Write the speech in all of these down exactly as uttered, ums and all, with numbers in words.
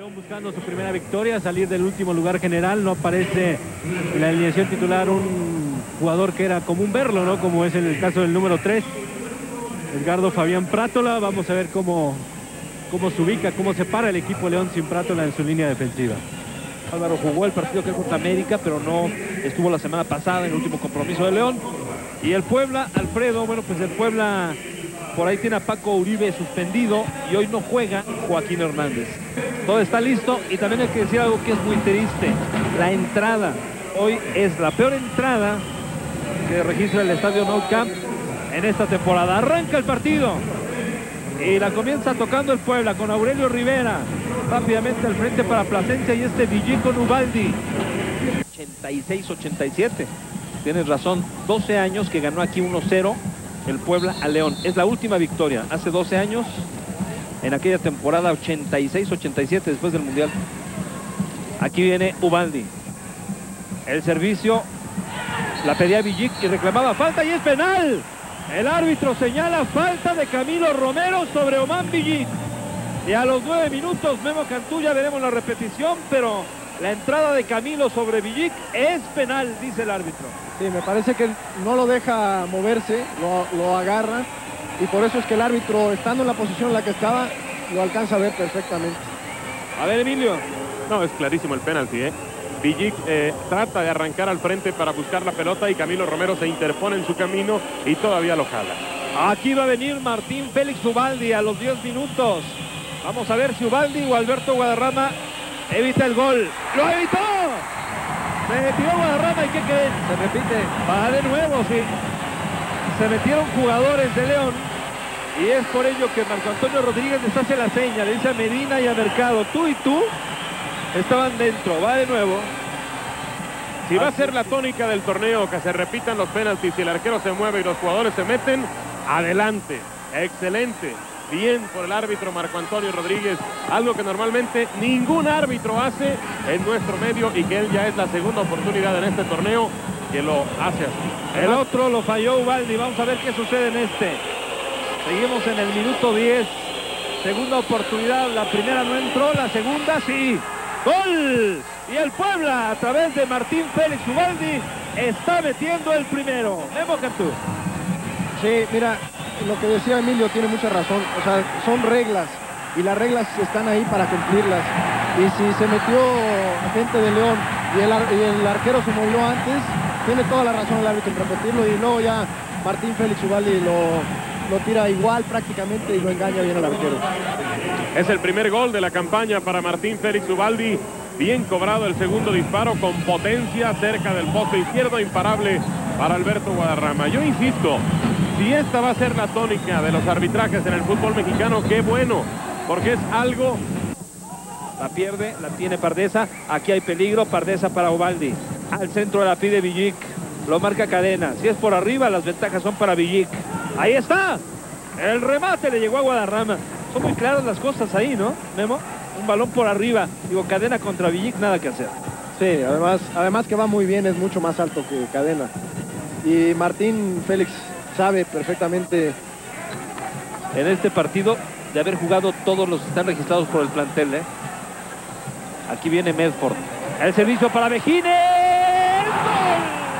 León buscando su primera victoria, salir del último lugar general. No aparece en la alineación titular un jugador que era común verlo, ¿no? Como es en el caso del número tres, Edgardo Fabián Prátola. Vamos a ver cómo, cómo se ubica, cómo se para el equipo León sin Prátola en su línea defensiva. Álvaro jugó el partido que es contra América, pero no estuvo la semana pasada en el último compromiso de León. Y el Puebla, Alfredo, bueno, pues el Puebla por ahí tiene a Paco Uribe suspendido y hoy no juega Joaquín Hernández. Todo está listo y también hay que decir algo que es muy triste. La entrada, hoy es la peor entrada que registra el Estadio Nou Camp en esta temporada. Arranca el partido y la comienza tocando el Puebla con Aurelio Rivera. Rápidamente al frente para Plasencia y este Villic con Ubaldi. ochenta y seis ochenta y siete. Tienes razón, doce años que ganó aquí uno cero el Puebla a León. Es la última victoria, hace doce años, en aquella temporada ochenta y seis ochenta y siete, después del Mundial. Aquí viene Ubaldi. El servicio, la pedía Villic y reclamaba falta y es penal. El árbitro señala falta de Camilo Romero sobre Oman Villic. Y a los nueve minutos, Memo Cantú, ya veremos la repetición, pero la entrada de Camilo sobre Villic es penal, dice el árbitro. Sí, me parece que no lo deja moverse, lo, lo agarra, y por eso es que el árbitro, estando en la posición en la que estaba, lo alcanza a ver perfectamente. A ver, Emilio. No, es clarísimo el penalti, ¿eh? Villic eh, trata de arrancar al frente para buscar la pelota y Camilo Romero se interpone en su camino y todavía lo jala. Aquí va a venir Martín Félix Ubaldi a los diez minutos. Vamos a ver si Ubaldi o Alberto Guadarrama evita el gol. ¡Lo evitó! Se metió Guadarrama y ¿qué creen? Se repite. Va de nuevo, sí. Se metieron jugadores de León y es por ello que Marco Antonio Rodríguez les hace la seña, le dice a Medina y a Mercado, tú y tú estaban dentro. Va de nuevo. Si va a ser la tónica del torneo que se repitan los penaltis y el arquero se mueve y los jugadores se meten, adelante. Excelente. Bien por el árbitro Marco Antonio Rodríguez, algo que normalmente ningún árbitro hace en nuestro medio y que él ya es la segunda oportunidad en este torneo que lo hace así. El otro lo falló Ubaldi. Vamos a ver qué sucede en este. Seguimos en el minuto diez. Segunda oportunidad. La primera no entró, la segunda sí. ¡Gol! Y el Puebla, a través de Martín Félix Ubaldi, está metiendo el primero. Memo Cantú. Sí, mira, lo que decía Emilio tiene mucha razón. O sea, son reglas y las reglas están ahí para cumplirlas. Y si se metió gente de León y el, y el arquero se movió antes, tiene toda la razón el árbitro en repetirlo, y luego ya Martín Félix Ubaldi lo, lo tira igual prácticamente y lo engaña bien al arquero. Es el primer gol de la campaña para Martín Félix Ubaldi. Bien cobrado el segundo disparo con potencia cerca del poste izquierdo, imparable para Alberto Guadarrama. Yo insisto, si esta va a ser la tónica de los arbitrajes en el fútbol mexicano, qué bueno, porque es algo... La pierde, la tiene Pardesa. Aquí hay peligro, Pardesa para Ubaldi. Al centro la pide Villic. Lo marca Cadena. Si es por arriba, las ventajas son para Villic. Ahí está. El remate le llegó a Guadarrama. Son muy claras las cosas ahí, ¿no, Memo? Un balón por arriba. Digo, Cadena contra Villic, nada que hacer. Sí, además, además que va muy bien, es mucho más alto que Cadena. Y Martín Félix sabe perfectamente. En este partido, de haber jugado todos los que están registrados por el plantel, ¿eh? Aquí viene Medford. El servicio para Vejines. ¡Gol!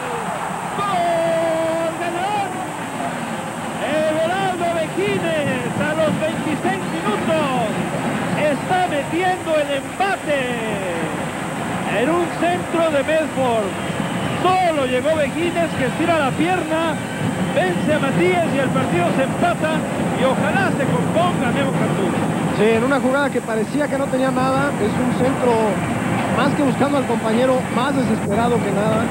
¡Gol de León! Everaldo Vejines a los veintiséis minutos está metiendo el empate en un centro de Medford. Solo llegó Vejines, que estira la pierna, vence a Matías y el partido se empata y ojalá se componga Memo Cantú. Sí, en una jugada que parecía que no tenía nada, es un centro más que buscando al compañero, más desesperado que nada.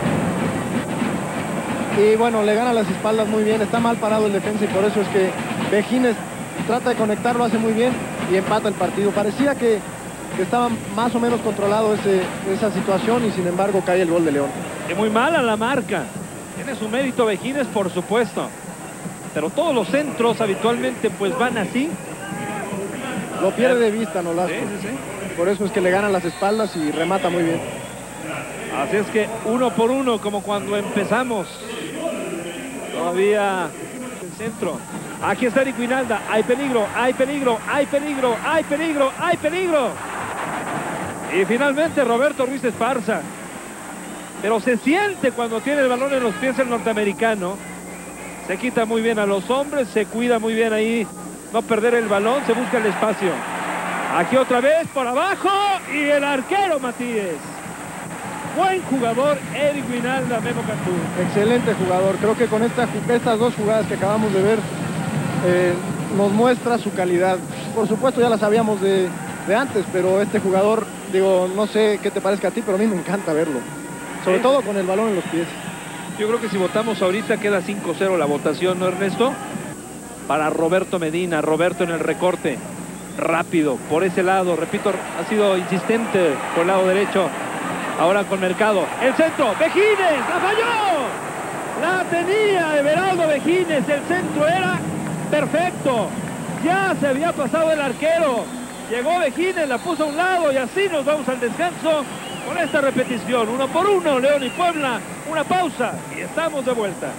Y bueno, le gana las espaldas muy bien, está mal parado el defensa y por eso es que Vejines trata de conectarlo, hace muy bien y empata el partido. Parecía que, que estaba más o menos controlado ese, esa situación y sin embargo cae el gol de León. Y muy mala la marca. Tiene su mérito Vejines, por supuesto. Pero todos los centros habitualmente pues van así. Lo pierde de vista, ¿no? Sí, sí, sí. Por eso es que le ganan las espaldas y remata muy bien. Así es que uno por uno, como cuando empezamos. Todavía el centro. Aquí está Eric Winalda. Hay peligro, hay peligro, hay peligro, hay peligro, hay peligro. Y finalmente Roberto Ruiz Esparza. Pero se siente cuando tiene el balón en los pies el norteamericano. Se quita muy bien a los hombres, se cuida muy bien ahí, no perder el balón, se busca el espacio. Aquí otra vez por abajo y el arquero Matías. Buen jugador Eric Guinalda, Memo Cantú. Excelente jugador. Creo que con esta, estas dos jugadas que acabamos de ver eh, nos muestra su calidad. Por supuesto ya la sabíamos de, de antes, pero este jugador, digo, no sé qué te parezca a ti, pero a mí me encanta verlo. Sobre ¿Sí? todo con el balón en los pies. Yo creo que si votamos ahorita queda cinco cero la votación, ¿no, Ernesto? Para Roberto Medina, Roberto en el recorte. Rápido, por ese lado, repito, ha sido insistente por el lado derecho. Ahora con Mercado. El centro, Vejines, la falló. La tenía Everaldo Vejines, el centro era perfecto. Ya se había pasado el arquero. Llegó Vejines, la puso a un lado y así nos vamos al descanso con esta repetición. Uno por uno, León y Puebla. Una pausa y estamos de vuelta.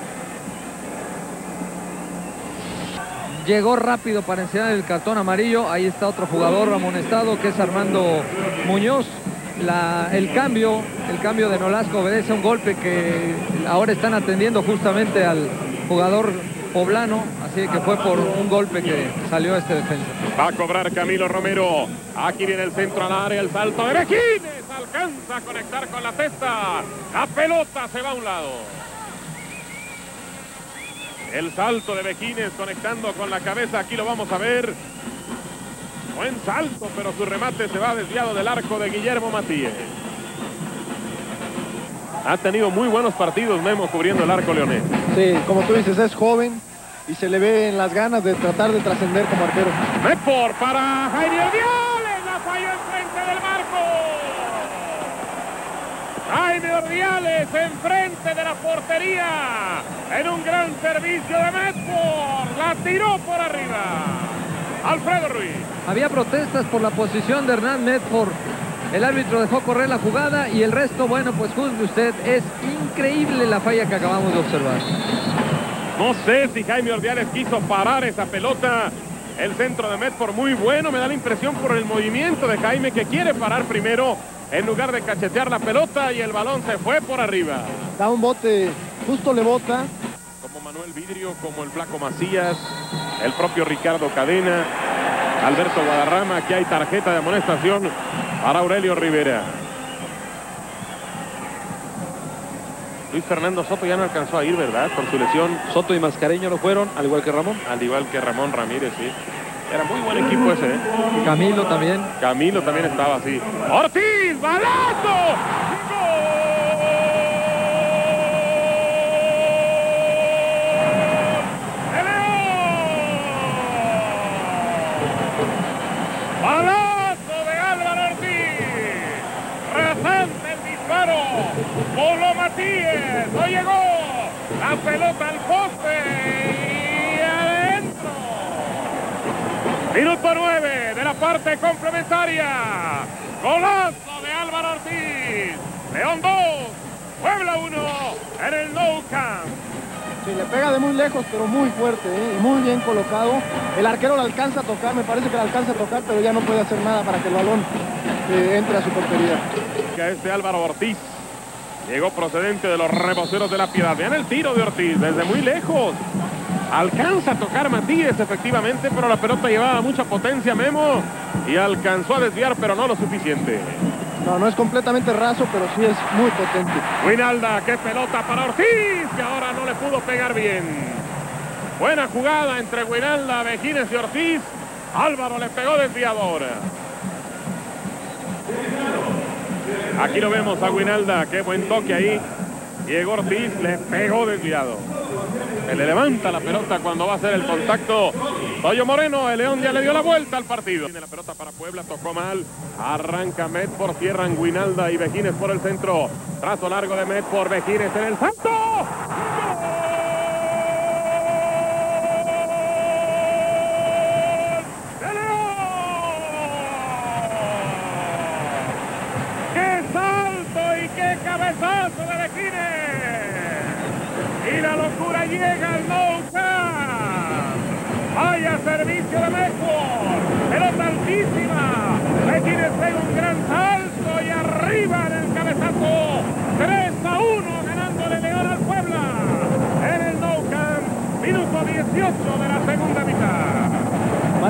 Llegó rápido para enseñar el cartón amarillo. Ahí está otro jugador amonestado que es Armando Muñoz. La, el cambio, el cambio de Nolasco obedece a un golpe que ahora están atendiendo justamente al jugador poblano, así que fue por un golpe que salió este defensa. Va a cobrar Camilo Romero. Aquí viene el centro al área, el salto de Vejines. Alcanza a conectar con la cesta. La pelota se va a un lado. El salto de Vejines conectando con la cabeza. Aquí lo vamos a ver. Buen salto, pero su remate se va desviado del arco de Guillermo Matías. Ha tenido muy buenos partidos Memo cubriendo el arco leonés. Sí, como tú dices, es joven y se le ve en las ganas de tratar de trascender como arquero. Medford para Jaime Ordiales. La falló enfrente del marco. Jaime Ordiales enfrente de la portería. En un gran servicio de Medford. La tiró por arriba. Alfredo Ruiz. Había protestas por la posición de Hernán Medford. El árbitro dejó correr la jugada y el resto, bueno, pues juzgue usted. Es increíble la falla que acabamos de observar. No sé si Jaime Ordiales quiso parar esa pelota. El centro de Medford muy bueno. Me da la impresión por el movimiento de Jaime que quiere parar primero en lugar de cachetear la pelota y el balón se fue por arriba. Da un bote, justo le bota. Como Manuel Vidrio, como el Flaco Macías, el propio Ricardo Cadena, Alberto Guadarrama. Aquí hay tarjeta de amonestación para Aurelio Rivera. Luis Fernando Soto ya no alcanzó a ir, ¿verdad? Por su lesión. Soto y Mascareño no fueron, al igual que Ramón. Al igual que Ramón Ramírez, sí. Era muy buen equipo ese, ¿eh? Camilo también. Camilo también estaba así. ¡Ortiz! ¡Balazo! ¡Balazo de Álvaro Ortiz! ¡Rasante el disparo! ¡Polo Matías! ¡No llegó! ¡La pelota al poste! ¡Y adentro! Minuto nueve de la parte complementaria. ¡Golazo de Álvaro Ortiz! León dos, Puebla uno en el Nou Camp. Sí, le pega de muy lejos, pero muy fuerte, ¿eh? Y muy bien colocado. El arquero lo alcanza a tocar, me parece que lo alcanza a tocar, pero ya no puede hacer nada para que el balón eh, entre a su portería. Que este Álvaro Ortiz llegó procedente de los Reboceros de la Piedad. Vean el tiro de Ortiz desde muy lejos. Alcanza a tocar Matías efectivamente, pero la pelota llevaba mucha potencia, Memo, y alcanzó a desviar, pero no lo suficiente. No, no es completamente raso, pero sí es muy potente. Guinalda, qué pelota para Ortiz, que ahora no le pudo pegar bien. Buena jugada entre Guinalda, Vejines y Ortiz. Álvaro le pegó desviador. Aquí lo vemos a Guinalda, qué buen toque ahí. Diego Ortiz le pegó desviado. Se le levanta la pelota cuando va a hacer el contacto. Toyo Moreno, el León ya le dio la vuelta al partido. Tiene la pelota para Puebla, tocó mal. Arranca Medford, cierran Guinalda y Vejines por el centro. Trazo largo de Medford, Vejines en el salto. ¡Cabezazo de Vejines! Y la locura llega al Nou Camp. Vaya servicio de Medford. Pelota altísima. Vejines pega un gran salto.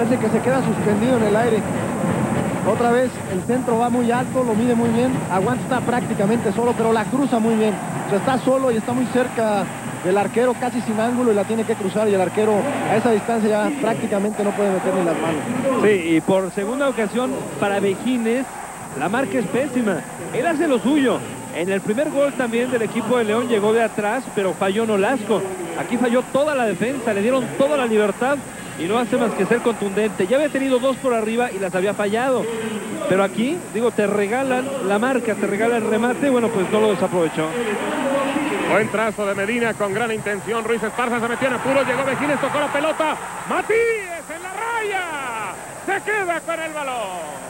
hace que se queda suspendido en el aire. Otra vez el centro va muy alto, lo mide muy bien, Aguanta está prácticamente solo, pero la cruza muy bien. O sea, está solo y está muy cerca del arquero, casi sin ángulo, y la tiene que cruzar, y el arquero a esa distancia ya prácticamente no puede meter ni las manos. Sí, y por segunda ocasión para Vejines, la marca es pésima. Él hace lo suyo. En el primer gol también del equipo de León llegó de atrás, pero falló Nolasco. Aquí falló toda la defensa, le dieron toda la libertad y no hace más que ser contundente. Ya había tenido dos por arriba y las había fallado. Pero aquí, digo, te regalan la marca, te regalan el remate, bueno, pues no lo desaprovechó. Buen trazo de Medina con gran intención. Ruiz Esparza se metió en apuros, llegó Vejines, tocó la pelota. Matías en la raya. Se queda con el balón.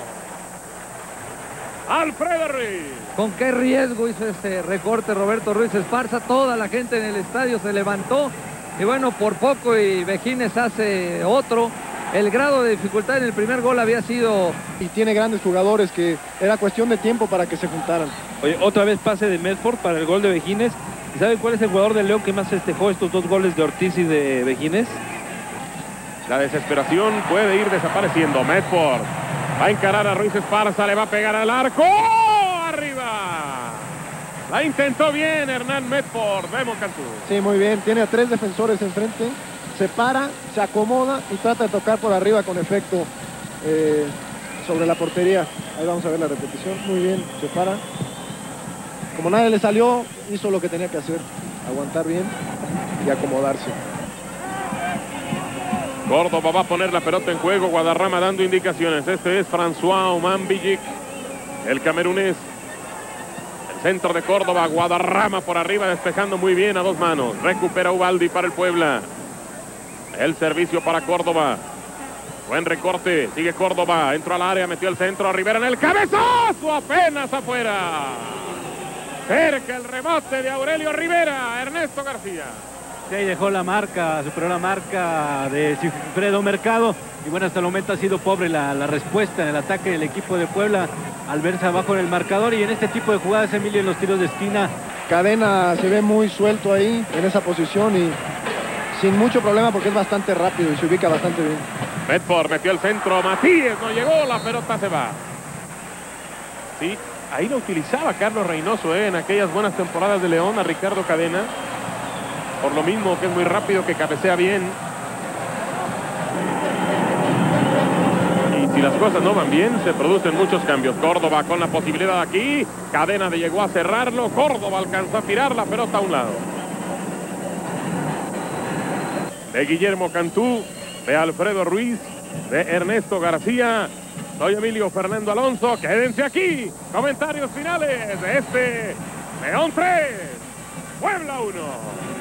Alfredo Ruiz. Con qué riesgo hizo ese recorte Roberto Ruiz Esparza. Toda la gente en el estadio se levantó. Y bueno, por poco y Vejines hace otro. El grado de dificultad en el primer gol había sido... Y tiene grandes jugadores que era cuestión de tiempo para que se juntaran. Oye, otra vez pase de Medford para el gol de Vejines. ¿Y sabe cuál es el jugador de León que más festejó estos dos goles de Ortiz y de Vejines? La desesperación puede ir desapareciendo. Medford va a encarar a Ruiz Esparza, le va a pegar al arco. ¡Arriba! La intentó bien Hernán Medford. Vemos Cantú. Sí, muy bien. Tiene a tres defensores enfrente. Se para, se acomoda y trata de tocar por arriba con efecto eh, sobre la portería. Ahí vamos a ver la repetición. Muy bien, se para. Como nadie le salió, hizo lo que tenía que hacer. Aguantar bien y acomodarse. Córdoba va a poner la pelota en juego. Guadarrama dando indicaciones. Este es François Oman Villic, el camerunés. El centro de Córdoba. Guadarrama por arriba despejando muy bien a dos manos. Recupera Ubaldi para el Puebla. El servicio para Córdoba. Buen recorte. Sigue Córdoba. Entró al área. Metió el centro a Rivera en el cabezazo. Apenas afuera. Cerca el rebote de Aurelio Rivera. Ernesto García. Sí, dejó la marca, superó la marca de Sigfredo Mercado. Y bueno, hasta el momento ha sido pobre la, la respuesta en el ataque del equipo de Puebla al verse abajo en el marcador. Y en este tipo de jugadas, Emilio, en los tiros de esquina. Cadena se ve muy suelto ahí, en esa posición, y sin mucho problema porque es bastante rápido y se ubica bastante bien. Medford metió el centro. Matías no llegó, la pelota se va. Sí, ahí lo utilizaba Carlos Reynoso eh, en aquellas buenas temporadas de León a Ricardo Cadena. Por lo mismo que es muy rápido, que cabecea bien. Y si las cosas no van bien, se producen muchos cambios. Córdoba con la posibilidad aquí. Cadena de llegó a cerrarlo. Córdoba alcanzó a tirar la pelota a un lado. De Guillermo Cantú, de Alfredo Ruiz, de Ernesto García. Soy Emilio Fernando Alonso. Quédense aquí. Comentarios finales de este León tres, Puebla uno.